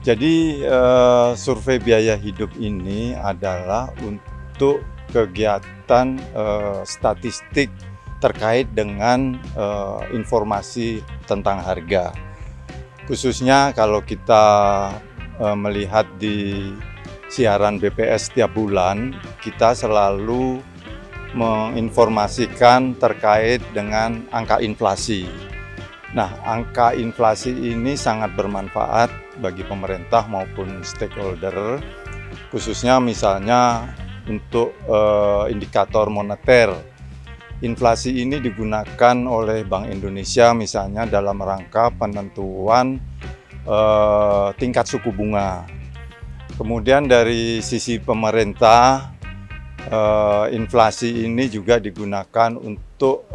Jadi survei biaya hidup ini adalah untuk kegiatan statistik terkait dengan informasi tentang harga. Khususnya kalau kita melihat di siaran BPS setiap bulan, kita selalu menginformasikan terkait dengan angka inflasi. Nah, angka inflasi ini sangat bermanfaat bagi pemerintah maupun stakeholder, khususnya misalnya untuk indikator moneter. Inflasi ini digunakan oleh Bank Indonesia misalnya dalam rangka penentuan tingkat suku bunga. Kemudian dari sisi pemerintah, inflasi ini juga digunakan untuk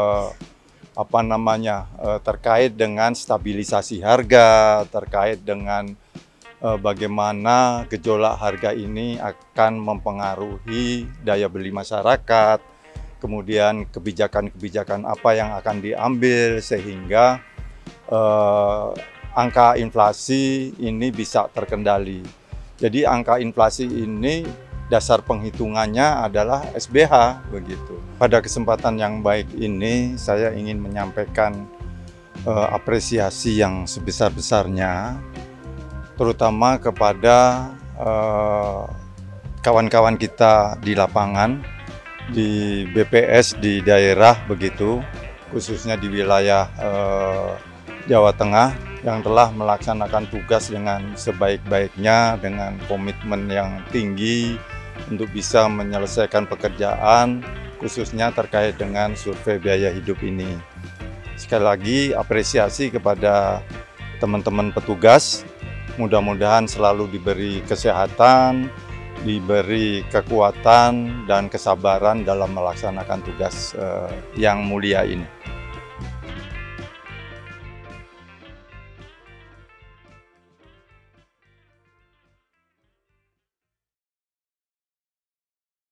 terkait dengan stabilisasi harga, terkait dengan bagaimana gejolak harga ini akan mempengaruhi daya beli masyarakat, kemudian kebijakan-kebijakan apa yang akan diambil sehingga angka inflasi ini bisa terkendali. Jadi angka inflasi ini dasar penghitungannya adalah SBH begitu. Pada kesempatan yang baik ini saya ingin menyampaikan apresiasi yang sebesar-besarnya terutama kepada kawan-kawan kita di lapangan, di BPS di daerah begitu, khususnya di wilayah Jawa Tengah yang telah melaksanakan tugas dengan sebaik-baiknya dengan komitmen yang tinggi untuk bisa menyelesaikan pekerjaan khususnya terkait dengan survei biaya hidup ini. Sekali lagi apresiasi kepada teman-teman petugas, mudah-mudahan selalu diberi kesehatan, diberi kekuatan dan kesabaran dalam melaksanakan tugas yang mulia ini.